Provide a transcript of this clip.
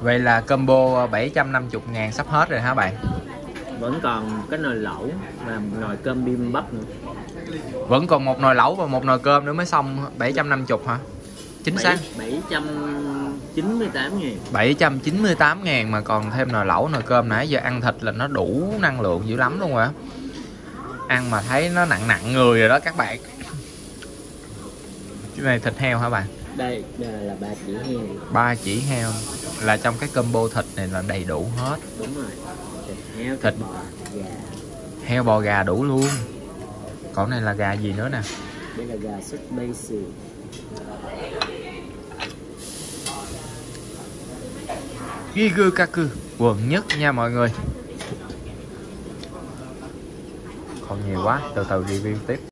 Vậy là combo 750.000 sắp hết rồi hả bạn? Vẫn còn cái nồi lẩu và nồi cơm bibimbap nữa. Vẫn còn một nồi lẩu và một nồi cơm nữa mới xong 750 hả? Chính xác 798.000. 798.000 mà còn thêm nồi lẩu nồi cơm, nãy giờ ăn thịt là nó đủ năng lượng dữ lắm luôn rồi. Ăn mà thấy nó nặng nặng người rồi đó các bạn. Cái này thịt heo hả bạn? Đây là 3 chỉ heo. 3 chỉ heo là trong cái combo thịt này là đầy đủ hết. Đúng rồi. Thịt heo, Thịt bò, gà. Heo bò gà đủ luôn. Còn này là gà gì nữa nè? Đây là gà sốt basil. Gigakaku quận nhất nha mọi người. Còn nhiều quá, từ từ review tiếp.